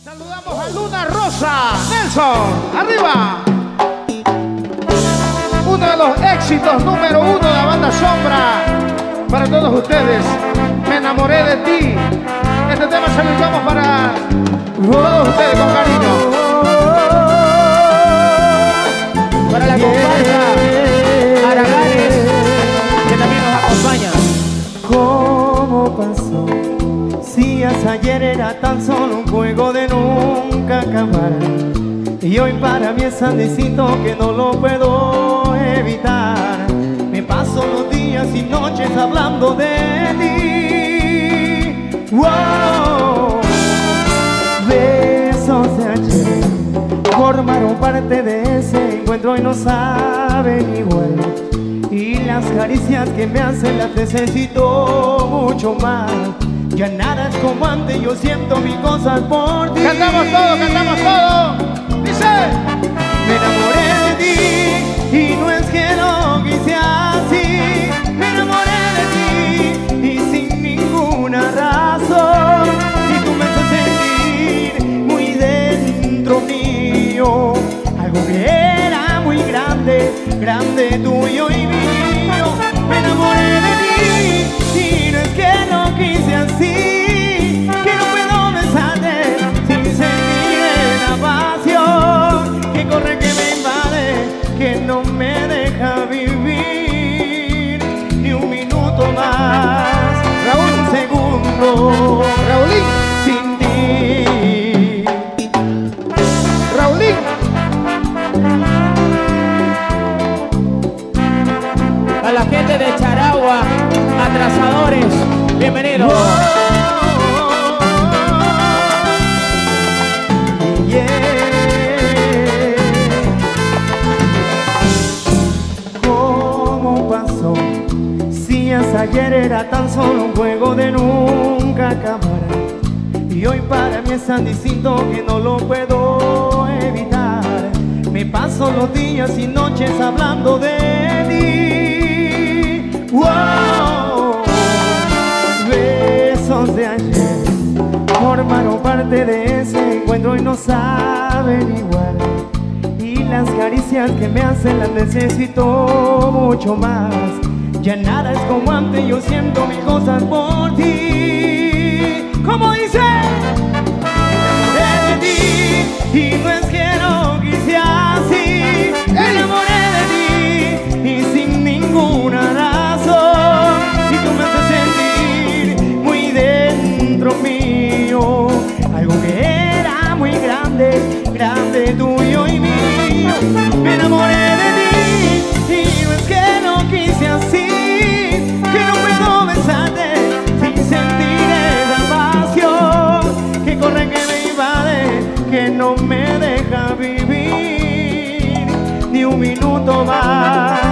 Saludamos a Luna Rosa. Nelson, arriba. Uno de los éxitos número 1 de la banda Sombra. Para todos ustedes, me enamoré de ti. Este tema se lo llevamos para todos ustedes con cariño. Para la comparsa Araganes, que también nos acompaña. ¿Cómo pasó? Si hasta ayer era tan solo un juego de nunca acabar, y hoy para mí es tan distinto que no lo puedo evitar. Me paso los días y noches hablando de ti. Wow. Besos de ayer formaron parte de ese encuentro y no saben igual. Y las caricias que me hacen las necesito mucho más. Ya nada es como antes, yo siento mis cosas por ti. Cantamos todo, cantamos todo. Dice: me enamoré de ti y no es que lo quise así. Me enamoré de ti y sin ninguna razón. Y tú me haces sentir muy dentro mío algo que era muy grande, grande, tuyo y mío. Me enamoré de ti y no es que lo quise así. Que no puedo besarte sin sentir la pasión que corre, que me invade, que no me deja vivir ni un minuto más, Raúl, un segundo, Raulín, sin ti. Raulín. A la gente de Charagua, atrasadores, bienvenidos. ¿Cómo pasó? Si hasta ayer era tan solo un juego de nunca acabar, y hoy para mí es tan distinto que no lo puedo evitar. Me paso los días y noches hablando de ti. Wow. Besos de ayer formaron parte de ese encuentro y no saben igual. Y las caricias que me hacen las necesito mucho más. Ya nada es como antes, yo siento mis cosas por ti. Como dice, de ti y no es que lo quise así. Me enamoré de ti y sin ninguna razón. Y tú me haces sentir muy dentro mío algo que era muy grande, grande, tuyo y mío. Me enamoré de ti y no es que lo quise así. Que no puedo besarte sin sentir esa pasión que corre, que me invade, que no me deja vivir ni un minuto más.